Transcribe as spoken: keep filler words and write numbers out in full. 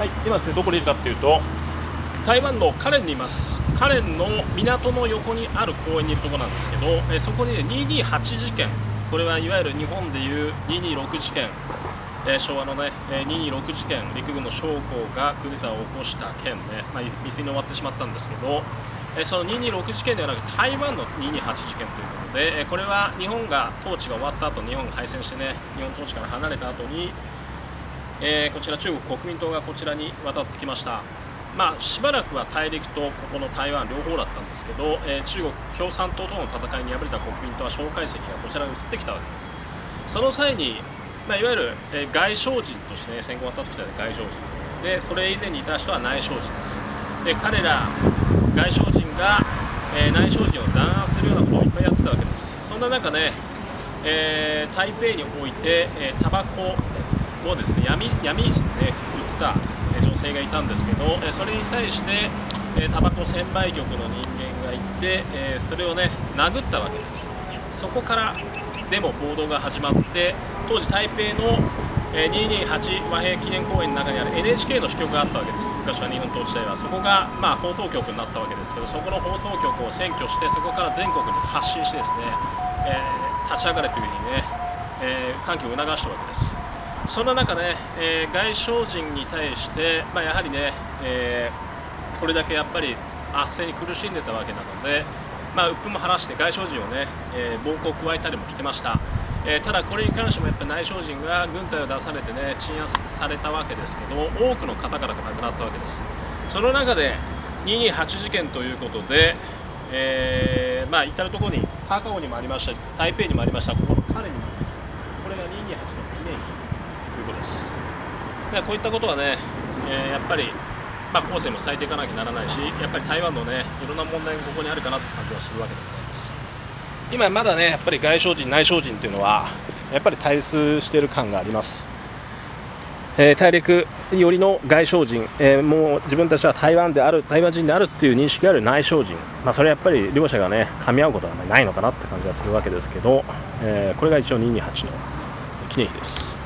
はい、今ですね、どこにいるかっていうと、台湾の花蓮にいます。花蓮の港の横にある公園にいるところなんですけど、えそこにね、にーにーはち事件、これはいわゆる日本でいうにーにーろく事件、えー、昭和のね、えー、にーにーろく事件、陸軍の将校がクーデターを起こした件ね、まあ、未遂に終わってしまったんですけど、えー、そのにーにーろく事件ではなく台湾のにーにーはち事件ということで、えー、これは日本が統治が終わった後、日本が敗戦してね、日本統治から離れた後に、えー、こちら中国国民党がこちらに渡ってきました。まあ、しばらくは大陸とここの台湾両方だったんですけど、えー、中国共産党との戦いに敗れた国民党は蒋介石がこちらに移ってきたわけです。その際に、まあ、いわゆる、えー、外省人として、ね、戦後渡ってきた外省人で、それ以前にいた人は内省人です。で、彼ら外省人が、えー、内省人を弾圧するようなことをいっぱいやってたわけです。そんな中ね、えー、台北において、えー、タバコをですね、闇闇市でね売ってた女性がいたんですけど、それに対してタバコ専売局の人間がいて、それをね殴ったわけです。そこからデモ暴動が始まって、当時台北のにーにーはち和平記念公園の中にある エヌエイチケー の支局があったわけです。昔は日本統治時代はそこが、まあ、放送局になったわけですけど、そこの放送局を占拠して、そこから全国に発信してですね、えー、立ち上がれというふうにね、えー、歓喜を促したわけです。そんな中ね、えー、外省人に対して、まあ、やはりね、えー、それだけやっぱり圧政に苦しんでたわけなので、まあ、鬱憤も晴らして外省人をね、えー、暴行を加えたりもしてました。えー、ただこれに関してもやっぱり内省人が軍隊を出されてね鎮圧されたわけですけど、多くの方々が亡くなったわけです。その中でにーにーはち事件ということで、えー、まあ至る所に高雄にもありました、台北にもありました、ここの彼にもあります。これがにーにーはちの記念碑ということです。でこういったことはね、えー、やっぱり、まあ、後世も伝えていかなきゃならないし、やっぱり台湾のねいろんな問題がここにあるかなという感じはするわけでございます。今まだねやっぱり外省人内省人というのはやっぱり対立している感があります。えー、大陸よりの外省人、えー、もう自分たちは台湾である台湾人であるっていう認識がある内省人、まあ、それはやっぱり両者がね噛み合うことはないのかなって感じがするわけですけど、えー、これが一応にーにーはちの記念碑です。